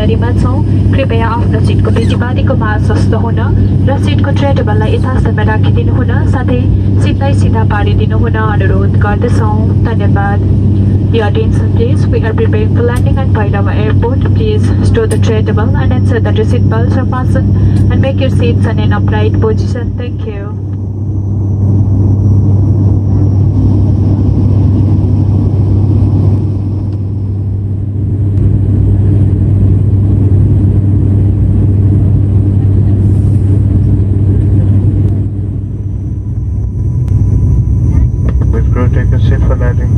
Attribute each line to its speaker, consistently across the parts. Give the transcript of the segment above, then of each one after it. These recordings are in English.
Speaker 1: तयारीमा छौँ। कृपया आफ्नो सिटको पेटीबारीको भार सस्तो हुन र सिटको ट्रे टेबललाई यथास्थानमा राखिदिनु हुन साथै सिटलाई सिधा पारिदिनु हुन अनुरोध गर्दछौँ। धन्यवाद। Your attention please. We are preparing for landing at Bhairahawa Airport. Please store the tray table and ensure that your seat belts are fastened and make your seats in an upright position. Thank you.
Speaker 2: Take a seat for landing.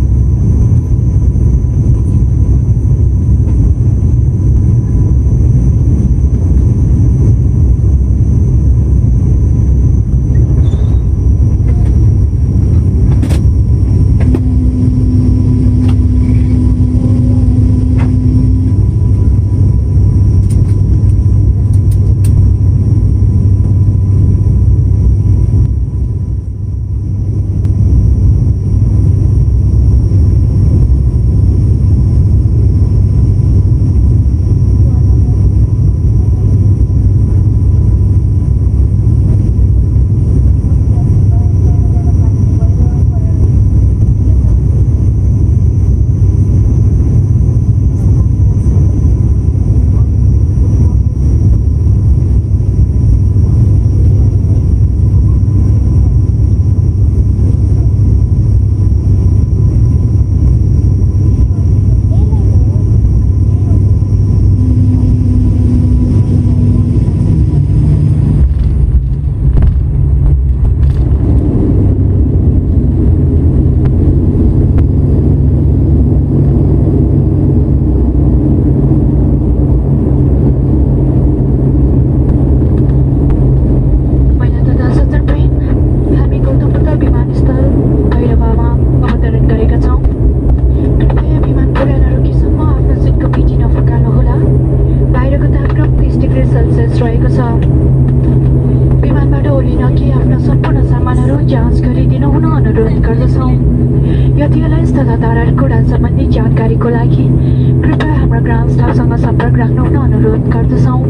Speaker 2: Yeti Airlines तथा धाराको उडान सम्बन्धी जानकारीको लागि कृपया हाम्रो ground स्टाफसँग सम्पर्क राख्न अनुरोध गर्दछौँ।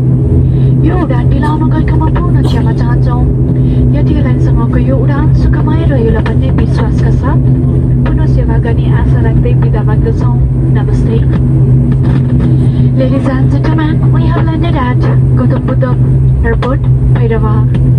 Speaker 2: यो उडान ढिलाउन गएकोमा पूर्ण क्षमा चाहन्छौँ। यति एयरलाइन्ससँगको यो उडान सुखमय रह्यो भन्ने विश्वासका साथ पुनः सेवा गर्ने आशा राख्दै बिदा माग्दछौँ। नमस्ते। Ladies and gentlemen, we have landed at Kathmandu Airport, Bhairahawa.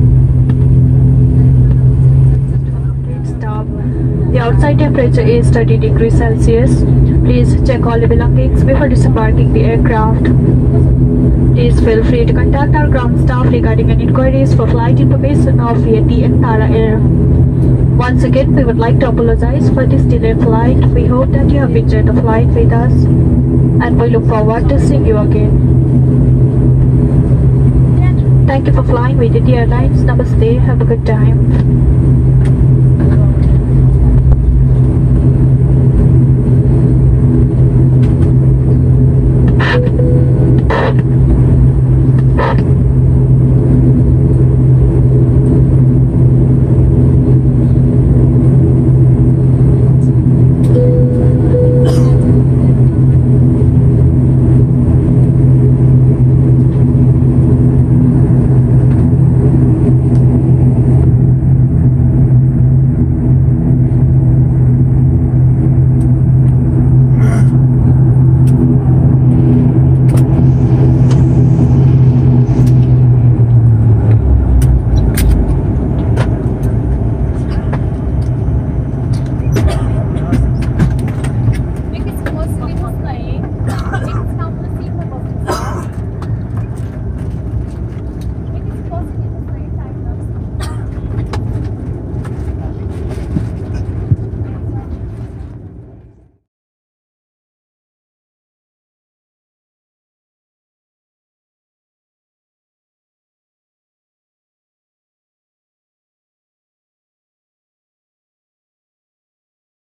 Speaker 2: The outside temperature is 30 degrees Celsius. Please check all the belongings before disembarking the aircraft. Please feel free to contact our ground staff regarding any inquiries for flight information of Yeti and Tara Air. Once again, we would like to apologize for this delayed flight. We hope that you have enjoyed the flight with us and we look forward to seeing you again. Thank you for flying with Yeti Airlines. Namaste. Have a good time.